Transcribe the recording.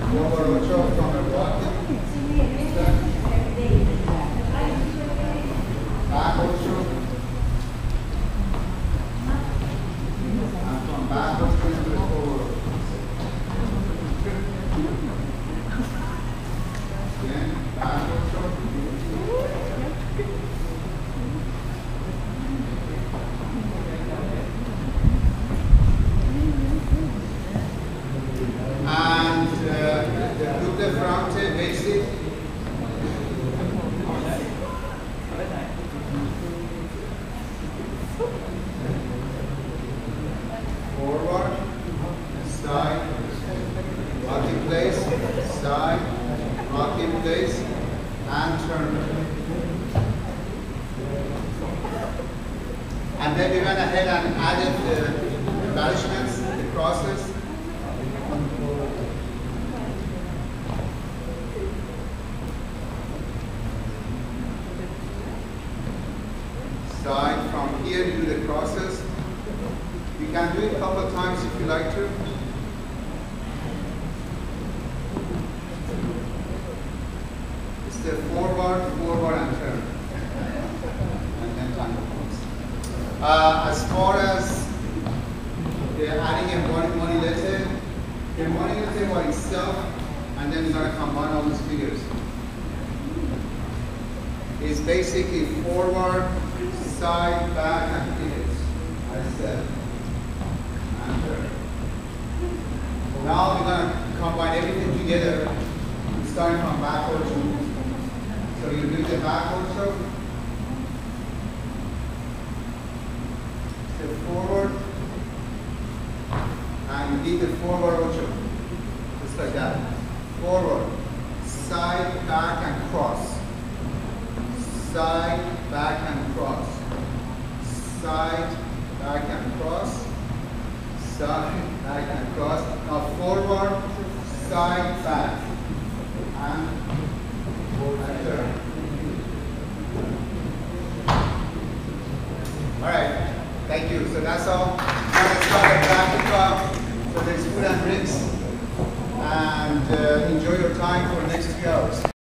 Forward ocho from the walking. Back ocho. And from back ocho into the forward. Again, back ocho. And the Doble Frente basic. Forward, side, rock in place, side, rock in place, and turn. And then we went ahead and added the embellishments, the crosses. Side from here to do the crosses. You can do it a couple of times if you like to. It's the forward, forward, and turn. And then tango comes. As far as adding a Molinete, the Molinete by itself, and then you're going to combine all these figures. It's basically forward, side, back, and pivots. I said. And turn. Now we're going to combine everything together, starting from back ocho. So you do the back ocho, step forward, and you did the forward ocho, just like that. Forward, side, back, and cross. Side, back, and cross. Side, back, and cross. Side, back, and cross. Now forward, side, back, and turn. All right, thank you. So that's all. Now let's start at practical. So there's food and drinks, and enjoy your time for the next few hours.